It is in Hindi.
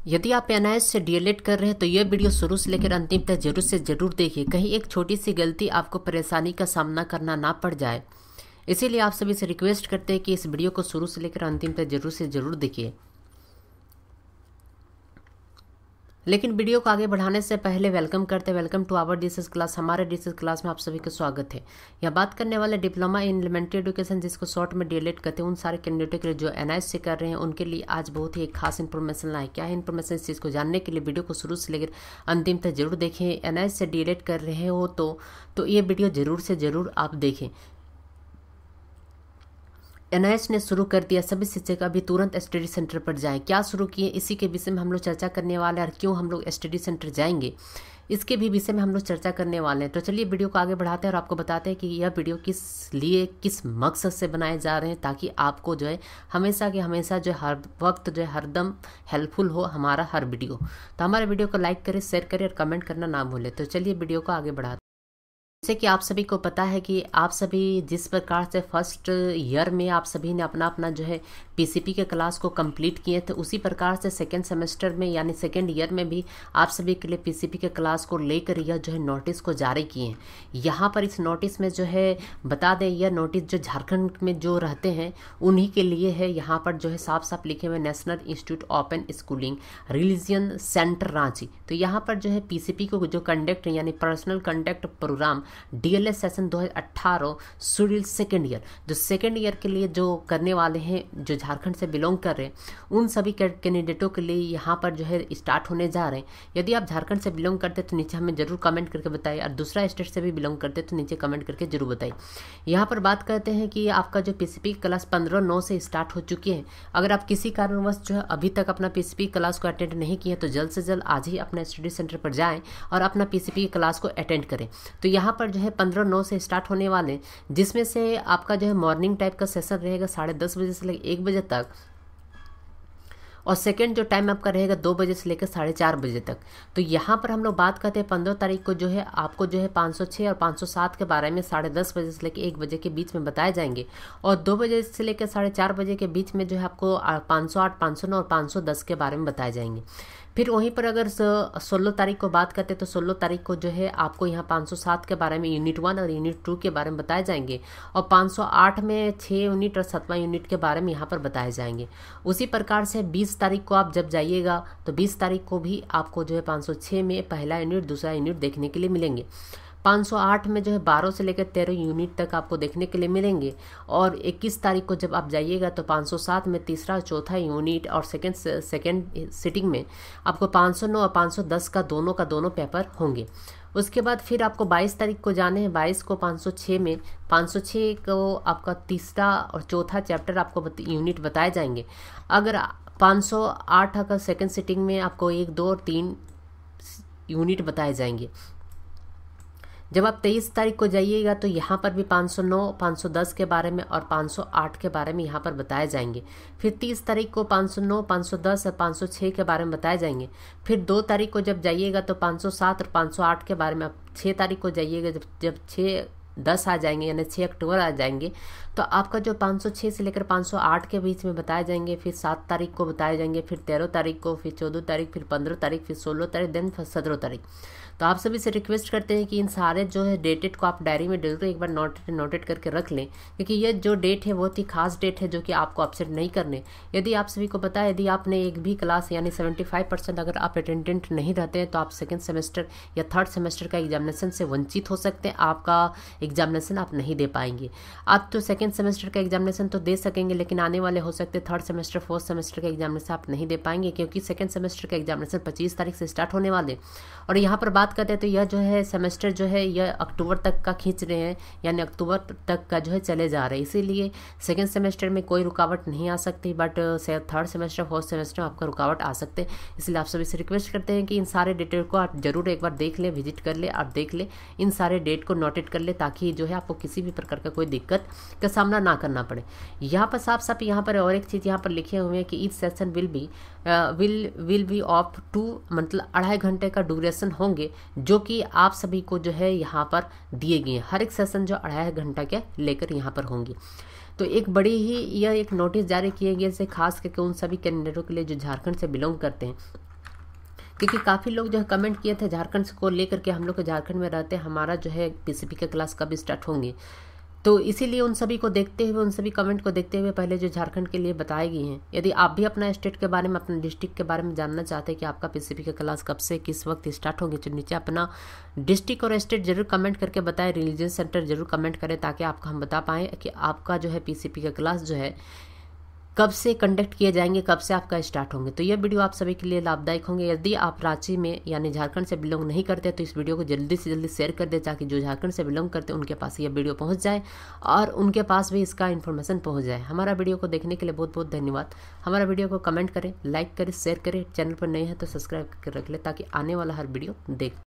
यदि आप एनआईएस से डीएलएड कर रहे हैं तो यह वीडियो शुरू से लेकर अंतिम तक जरूर से जरूर देखिए, कहीं एक छोटी सी गलती आपको परेशानी का सामना करना ना पड़ जाए। इसीलिए आप सभी से रिक्वेस्ट करते हैं कि इस वीडियो को शुरू से लेकर अंतिम तक जरूर से जरूर देखिए। लेकिन वीडियो को आगे बढ़ाने से पहले welcome to our DSS class. हमारे डीएसएस क्लास में आप सभी का स्वागत है। यह बात करने वाले डिप्लोमा इन एलिमेंट्री एजुकेशन, जिसको शॉर्ट में डीएलएड कहते हैं, उन सारे कैंडिडेटों के लिए जो एनआईएस से कर रहे हैं उनके लिए आज बहुत ही एक खास इन्फॉर्मेशन लाए। क्या है इन्फॉर्मेशन, इस चीज़ को जानने के लिए वीडियो को शुरू से लेकर अंतिम तक जरूर देखें। एनआईएस से डीएलएड कर रहे हो तो ये वीडियो जरूर से जरूर आप देखें। एनआईएस ने शुरू कर दिया, सभी शिक्षक अभी तुरंत स्टडी सेंटर पर जाएं। क्या शुरू किए, इसी के विषय में हम लोग चर्चा करने वाले हैं। और क्यों हम लोग स्टडी सेंटर जाएंगे, इसके भी विषय में हम लोग चर्चा करने वाले हैं। तो चलिए वीडियो को आगे बढ़ाते हैं और आपको बताते हैं कि यह वीडियो किस लिए, किस मकसद से बनाए जा रहे हैं, ताकि आपको जो है हमेशा के हमेशा जो हर वक्त जो है हरदम हेल्पफुल हो हमारा हर वीडियो। तो हमारे वीडियो को लाइक करें, शेयर करें और कमेंट करना ना भूलें। तो चलिए वीडियो को आगे बढ़ाते हैं। जैसे कि आप सभी को पता है कि आप सभी जिस प्रकार से फर्स्ट ईयर में आप सभी ने अपना अपना जो है पीसीपी के क्लास को कंप्लीट किए थे, उसी प्रकार से सेकेंड सेमेस्टर में यानी सेकेंड ईयर में भी आप सभी के लिए पीसीपी के क्लास को लेकर यह जो है नोटिस को जारी किए हैं। यहाँ पर इस नोटिस में जो है बता दें, यह नोटिस जो झारखंड में जो रहते हैं उन्हीं के लिए है। यहाँ पर जो है साफ साफ लिखे हुए National Institute Open Schooling Regional Centre Ranchi. तो यहाँ पर जो है पीसीपी को जो कंडक्ट यानी personal conduct programme DElEd session 2018 schedule second year, जो सेकेंड ईयर के लिए जो करने वाले हैं, जो झारखंड से बिलोंग कर रहे हैं, उन सभी कैंडिडेटों के लिए यहाँ पर जो है स्टार्ट होने जा रहे हैं। यदि आप झारखंड से बिलोंग करते तो नीचे हमें जरूर कमेंट करके बताइए, और दूसरा स्टेट से भी बिलोंग करते तो नीचे कमेंट करके जरूर बताइए। यहाँ पर बात करते हैं कि आपका जो पीसीपी क्लास 15/9 से स्टार्ट हो चुकी है। अगर आप किसी कारणवश जो है अभी तक अपना पीसीपी क्लास को अटेंड नहीं किए तो जल्द से जल्द आज ही अपना स्टडी सेंटर पर जाएं और अपना पीसीपी क्लास को अटेंड करें। तो यहाँ पर जो है 15/9 से स्टार्ट होने वाले, जिसमें से आपका जो है मॉर्निंग टाइप का सेशन रहेगा 10:30 बजे से लेकर 1 बजे तक, और सेकेंड जो टाइम आपका रहेगा 2 बजे से लेकर 4:30 बजे तक। तो यहाँ पर हम लोग बात करते हैं 15 तारीख को जो है आपको जो है 506 और 507 के बारे में 10:30 बजे से लेकर 1 बजे के बीच में बताए जाएंगे, और 2 बजे से लेकर 4:30 बजे के बीच में जो है आपको 508, 509 और 510 के बारे में बताए जाएंगे। फिर वहीं पर अगर 16 तारीख को बात करते हैं तो 16 तारीख को जो है आपको यहाँ 507 के बारे में यूनिट 1 और यूनिट 2 के बारे में बताए जाएंगे, और 508 में 6 यूनिट और 7वां यूनिट के बारे में यहाँ पर बताए जाएंगे। उसी प्रकार से 20 तारीख को आप जब जाइएगा तो 20 तारीख को भी आपको जो है 506 में पहला यूनिट दूसरा यूनिट देखने के लिए मिलेंगे। 508 में जो है 12 से लेकर 13 यूनिट तक आपको देखने के लिए मिलेंगे, और 21 तारीख को जब आप जाइएगा तो 507 में तीसरा और चौथा यूनिट और सेकेंड सिटिंग में आपको 509 और 510 का दोनों पेपर होंगे। उसके बाद फिर आपको 22 तारीख को जाने हैं। 22 को 506 में 506 को आपका तीसरा और चौथा चैप्टर आपको यूनिट बताए जाएंगे। अगर 508 का सेकेंड सिटिंग में आपको 1, 2 और 3 यूनिट बताए जाएंगे। जब आप 23 तारीख को जाइएगा तो यहाँ पर भी 509, 510 के बारे में और 508 के बारे में यहाँ पर बताए जाएंगे। फिर 30 तारीख को 509, 510 और 506 के बारे में बताए जाएंगे। फिर 2 तारीख को जब जाइएगा तो 507 और 508 के बारे में। आप 6 तारीख को जाइएगा, जब 6-10 आ जाएंगे यानी 6 अक्टूबर आ जाएंगे, तो आपका जो 506 से लेकर 508 के बीच में बताए जाएंगे। फिर 7 तारीख को बताए जाएंगे, फिर 13 तारीख को, फिर 14 तारीख, फिर 15 तारीख, फिर 16 तारीख, देन 17 तारीख। तो आप सभी से रिक्वेस्ट करते हैं कि इन सारे जो है डेटेड को आप डायरी में जरूर एक बार नोटेट करके रख लें, क्योंकि ये जो डेट है बहुत ही खास डेट है जो कि आपको अपसेट नहीं करने। यदि आप सभी को पता है, यदि आपने एक भी क्लास यानी 75% अगर आप अटेंडेंट नहीं रहते हैं तो आप सेकेंड सेमेस्टर या थर्ड सेमेस्टर का एग्जामिनेशन से वंचित हो सकते हैं। आपका एग्जामिनेशन आप नहीं दे पाएंगे। आप तो सेकेंड सेमेस्टर का एग्जामिनेशन तो दे सकेंगे, लेकिन आने वाले हो सकते थर्ड सेमेस्टर, फोर्थ सेमेस्टर का एग्जामिनेशन आप नहीं दे पाएंगे, क्योंकि सेकेंड सेमेस्टर का एग्जामिनेशन 25 तारीख से स्टार्ट होने वाले। और यहाँ पर बात करते हैं तो यह जो है सेमेस्टर जो है यह अक्टूबर तक का खींच रहे हैं, यानी अक्टूबर तक का जो है चले जा रहे हैं। इसीलिए सेकेंड सेमेस्टर में कोई रुकावट नहीं आ सकती, but third semester, fourth semester में आपका रुकावट आ सकते हैं। इसलिए आप सभी से रिक्वेस्ट करते हैं कि इन सारे डिटेल को आप जरूर एक बार देख लें, विजिट कर ले और देख ले, इन सारे डेट को नोटेट कर ले, ताकि जो है आपको किसी भी प्रकार का कोई दिक्कत का सामना ना करना पड़े। यहाँ पर साफ साफ यहाँ पर और एक चीज़ यहाँ पर लिखे हुए हैं कि each session will be of 2, मतलब 2.5 घंटे का ड्यूरेशन होंगे, जो कि आप सभी को जो है यहाँ पर दिए गए हैं। हर एक सेशन जो 2.5 घंटा के लेकर यहाँ पर होंगे। तो एक बड़ी ही यह एक नोटिस जारी किए गए से खास करके उन सभी कैंडिडेटों के लिए जो झारखंड से बिलोंग करते हैं। क्योंकि काफ़ी लोग जो है कमेंट किए थे झारखंड को लेकर के, हम लोग को झारखंड में रहते हैं, हमारा जो है पीसीपी के क्लास कब स्टार्ट होंगे। तो इसीलिए उन सभी को देखते हुए, उन सभी कमेंट को देखते हुए पहले जो झारखंड के लिए बताई गई हैं, यदि आप भी अपना स्टेट के बारे में, अपने डिस्ट्रिक्ट के बारे में जानना चाहते हैं कि आपका पीसीपी का क्लास कब से किस वक्त स्टार्ट होंगे, तो नीचे अपना डिस्ट्रिक्ट और स्टेट जरूर कमेंट करके बताएं, रिलीजन सेंटर जरूर कमेंट करें, ताकि आपको हम बता पाएँ कि आपका जो है पीसीपी का क्लास जो है कब से कंडक्ट किए जाएंगे, कब से आपका स्टार्ट होंगे। तो यह वीडियो आप सभी के लिए लाभदायक होंगे। यदि आप रांची में यानी झारखंड से बिलोंग नहीं करते तो इस वीडियो को जल्दी से जल्दी शेयर कर दे, ताकि जो झारखंड से बिलोंग करते हैं उनके पास यह वीडियो पहुंच जाए और उनके पास भी इसका इन्फॉर्मेशन पहुंच जाए। हमारा वीडियो को देखने के लिए बहुत बहुत धन्यवाद। हमारा वीडियो को कमेंट करें, लाइक करें, शेयर करें। चैनल पर नए हैं तो सब्सक्राइब करके रख ले, ताकि आने वाला हर वीडियो देख